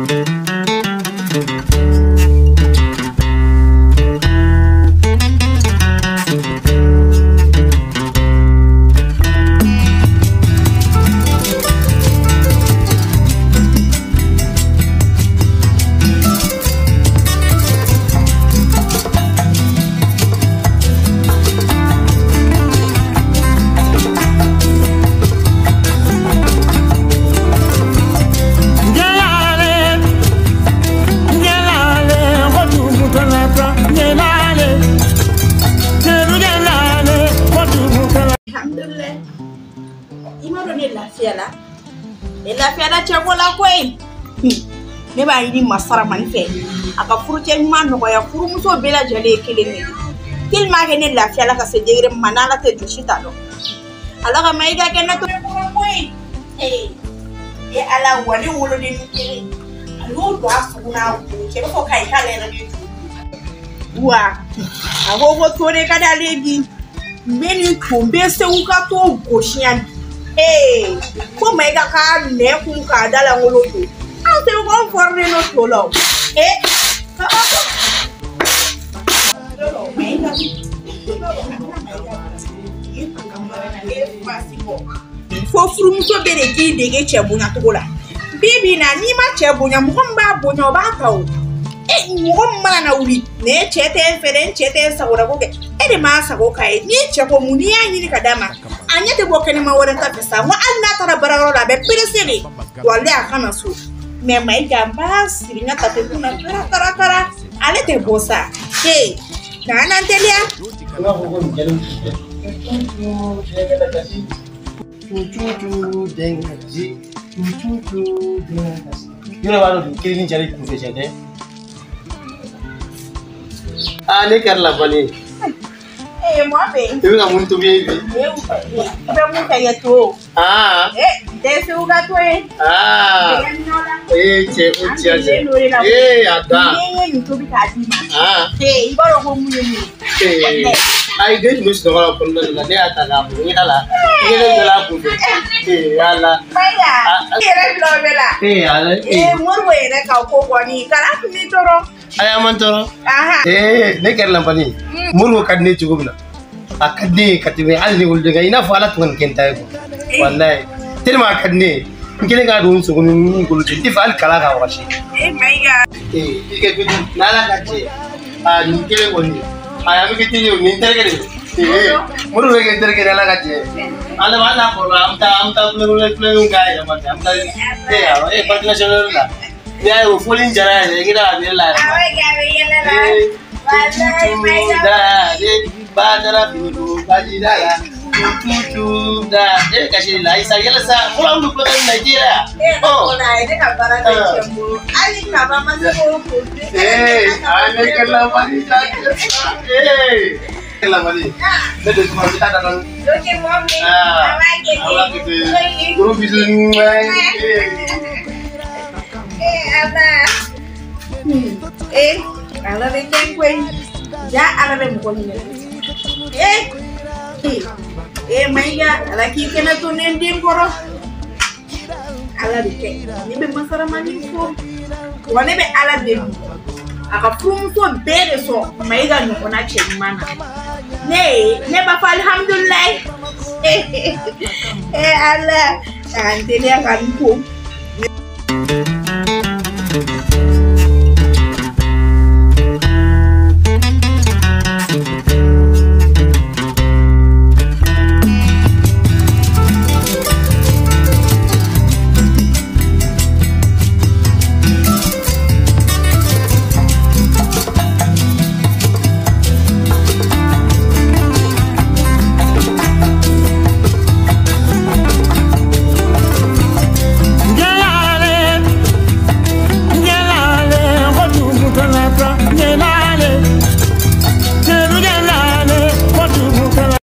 ne ba yini masara man fe aka furuce nyuma no ya furu muso bela jale keleni til ma ke ne lafiya la ka se jere manala te dushita do ala ka mai ga ke na to koy ala wali wolo de kele alu do asuna ke ko kai kale na de wa agogo to ne kada lebi meni kombe se uka to goshian ko mai ga ka ne kun ka dala ngolo to ante ko forne no tolo fo furu muso bere ki dege chebunya togola bibi na ni ma chebunya mo ba bonya ba taw mo ma na uri ne chete feren chete sagora ko ke de ma sago kai ni cheko muni ya ni kadama anyate bo kene ma wora ta pesa mo anna tara bararo la be presele wale akana so me mai gamba siringa tate kuna tara ale te bosa kana antelia Yule walo kilini chari kufesha de. Ale karla bani. Mo be. Ibu kamu tu bibi. Ibu mu kaya to. Desse o gato che ucia. Ada. YouTube kadima. Ibaro ko mu yemi. Ai dai mus no wala pun la de ata ga bu ni ala. Ni de la bu. Ala. Baya. Kere lo bela. Ala. Mor we re ka ko boni kala mi toro. Aya man toro. Ne ker lampani. Muru kadne chugumna. Akadne katime alni ulde ga ina fala tun kenta ko. Wallahi. Terima kadne. Ngile ga dun sugun gulu ti fal kala ga washi. My god. Ike bidu nala kaje. Ngile woni. Aya mi kiti ni intergere. Muru we intergere nala kaje. Ala wala ko amta plenu ga ya mate. Amta patna chalo la. Ya wo folin jara ne ngira be la. Awe ga be yela la. Wallahi my god. Badara bidu kajidala. Tutu da kashi la isa yela sa kula ndu ko Nigeria na ide ka bara de chembu ali ka ba ma ko ko ane kala mani ta kala mani de kuma kita dalam doke mommy ala ke guru bisu ana ala de kwen ya ala de ko ni maiga ala ki kena to nendin koro ala dike ni be masara mani ko wane be ala de aka frum so bere so maiga no kona chemana ne ba fa alhamdulillah ala antelia kan ko